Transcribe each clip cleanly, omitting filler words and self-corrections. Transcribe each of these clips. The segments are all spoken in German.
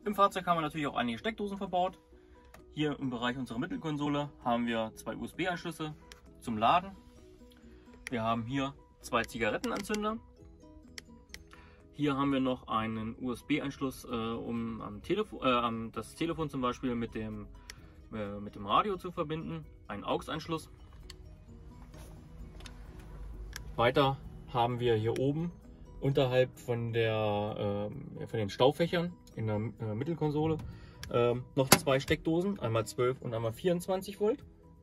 Im Fahrzeug haben wir natürlich auch einige Steckdosen verbaut. Hier im Bereich unserer Mittelkonsole haben wir zwei USB-Anschlüsse zum Laden. Wir haben hier zwei Zigarettenanzünder. Hier haben wir noch einen USB-Anschluss, um das Telefon zum Beispiel mit dem Radio zu verbinden. Einen AUX-Anschluss. Weiter haben wir hier oben unterhalb von den Staufächern in der Mittelkonsole noch zwei Steckdosen, einmal 12 und einmal 24 Volt.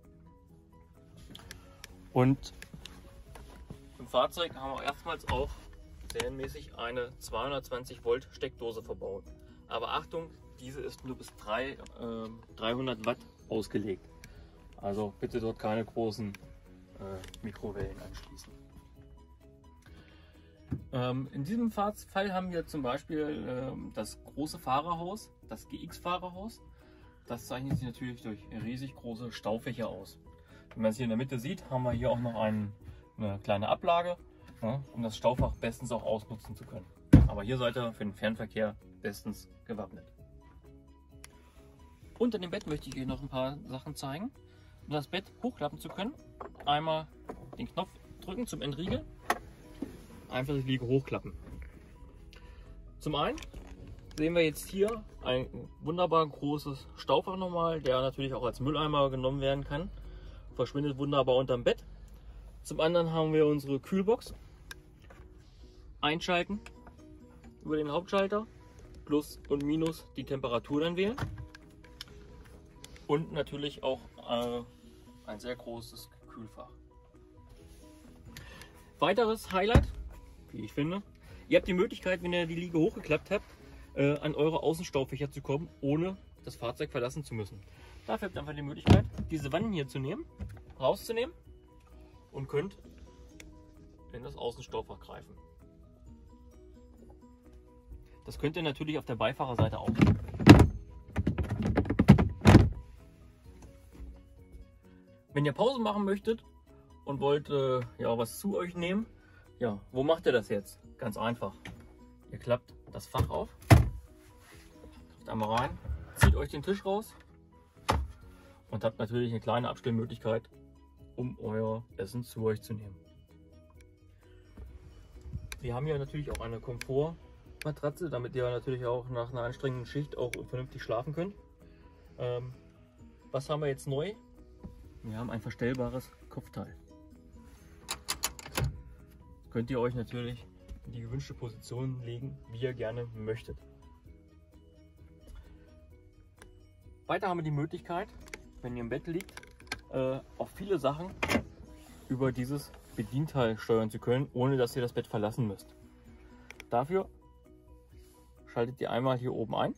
Und im Fahrzeug haben wir erstmals auch serienmäßig eine 220 Volt Steckdose verbaut. Aber Achtung, diese ist nur bis 300 Watt ausgelegt. Also bitte dort keine großen Mikrowellen anschließen. In diesem Fall haben wir zum Beispiel das große Fahrerhaus, das GX-Fahrerhaus. Das zeichnet sich natürlich durch riesig große Staufächer aus. Wenn man es hier in der Mitte sieht, haben wir hier auch noch eine kleine Ablage, ja, um das Staufach bestens auch ausnutzen zu können. Aber hier seid ihr für den Fernverkehr bestens gewappnet. Unter dem Bett möchte ich euch noch ein paar Sachen zeigen. Um das Bett hochklappen zu können, einmal den Knopf drücken zum Entriegeln. Einfach die Liege hochklappen. Zum einen sehen wir jetzt hier ein wunderbar großes Staufach nochmal, der natürlich auch als Mülleimer genommen werden kann. Verschwindet wunderbar unterm Bett. Zum anderen haben wir unsere Kühlbox. Einschalten über den Hauptschalter. Plus und Minus die Temperatur dann wählen. Und natürlich auch ein sehr großes Kühlfach. Weiteres Highlight, wie ich finde, ihr habt die Möglichkeit, wenn ihr die Liege hochgeklappt habt, an eure Außenstaufächer zu kommen, ohne das Fahrzeug verlassen zu müssen. Dafür habt ihr einfach die Möglichkeit, diese Wannen hier zu nehmen, rauszunehmen und könnt in das Außenstaufach greifen. Das könnt ihr natürlich auf der Beifahrerseite auch. Wenn ihr Pause machen möchtet und wollt ja, was zu euch nehmen, ja, wo macht ihr das jetzt? Ganz einfach. Ihr klappt das Fach auf, greift einmal rein, zieht euch den Tisch raus und habt natürlich eine kleine Abstellmöglichkeit, um euer Essen zu euch zu nehmen. Wir haben hier natürlich auch eine Komfortmatratze, damit ihr natürlich auch nach einer anstrengenden Schicht auch vernünftig schlafen könnt. Was haben wir jetzt neu? Wir haben ein verstellbares Kopfteil. Könnt ihr euch natürlich in die gewünschte Position legen, wie ihr gerne möchtet. Weiter haben wir die Möglichkeit, wenn ihr im Bett liegt, auch viele Sachen über dieses Bedienteil steuern zu können, ohne dass ihr das Bett verlassen müsst. Dafür schaltet ihr einmal hier oben ein.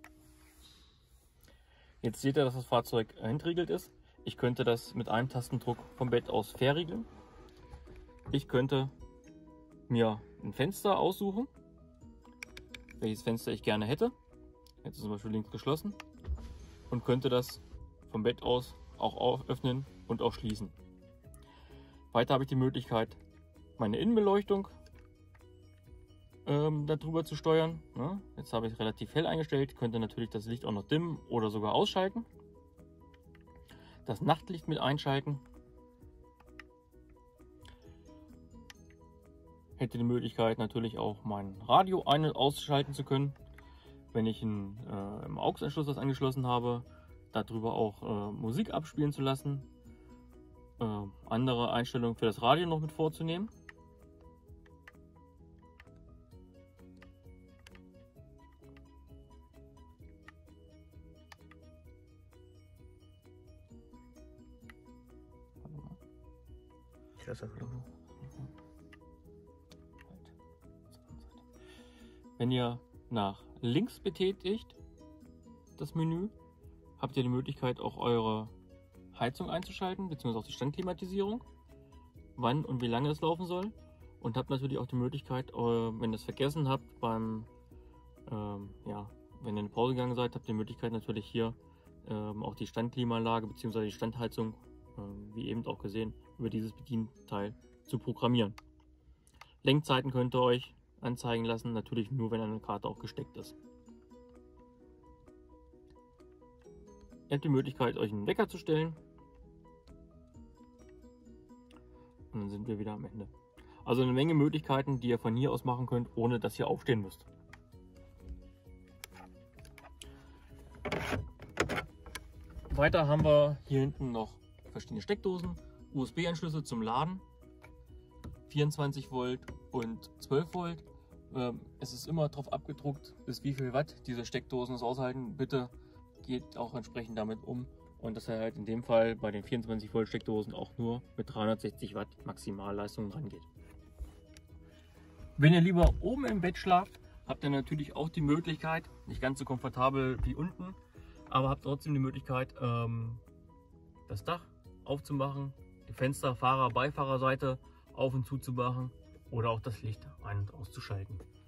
Jetzt seht ihr, dass das Fahrzeug entriegelt ist. Ich könnte das mit einem Tastendruck vom Bett aus verriegeln. Ich könnte mir ein Fenster aussuchen, welches Fenster ich gerne hätte. Jetzt ist zum Beispiel links geschlossen und könnte das vom Bett aus auch öffnen und auch schließen. Weiter habe ich die Möglichkeit, meine Innenbeleuchtung darüber zu steuern. Ja, jetzt habe ich es relativ hell eingestellt, könnte natürlich das Licht auch noch dimmen oder sogar ausschalten. Das Nachtlicht mit einschalten. Hätte die Möglichkeit natürlich auch mein Radio ein- und ausschalten zu können, wenn ich im AUX-Anschluss das angeschlossen habe, darüber auch Musik abspielen zu lassen, andere Einstellungen für das Radio noch mit vorzunehmen. Wenn ihr nach links betätigt das Menü, habt ihr die Möglichkeit, auch eure Heizung einzuschalten, beziehungsweise auch die Standklimatisierung, wann und wie lange es laufen soll. Und habt natürlich auch die Möglichkeit, wenn ihr es vergessen habt, wenn ihr in eine Pause gegangen seid, habt ihr die Möglichkeit natürlich hier auch die Standklimaanlage bzw. die Standheizung, wie eben auch gesehen, über dieses Bedienteil zu programmieren. Lenkzeiten könnt ihr euch anzeigen lassen, natürlich nur wenn eine Karte auch gesteckt ist. Ihr habt die Möglichkeit, euch einen Wecker zu stellen. Und dann sind wir wieder am Ende. Also eine Menge Möglichkeiten, die ihr von hier aus machen könnt, ohne dass ihr aufstehen müsst. Weiter haben wir hier hinten noch verschiedene Steckdosen, USB-Anschlüsse zum Laden, 24 Volt und 12 Volt. Es ist immer darauf abgedruckt, bis wie viel Watt diese Steckdosen es aushalten. Bitte geht auch entsprechend damit um. Und dass er halt in dem Fall bei den 24 Volt Steckdosen auch nur mit 360 Watt Maximalleistung rangeht. Wenn ihr lieber oben im Bett schlaft, habt ihr natürlich auch die Möglichkeit, nicht ganz so komfortabel wie unten, aber habt trotzdem die Möglichkeit, das Dach aufzumachen, die Fenster Fahrer-Beifahrerseite auf und zu machen oder auch das Licht ein- und auszuschalten.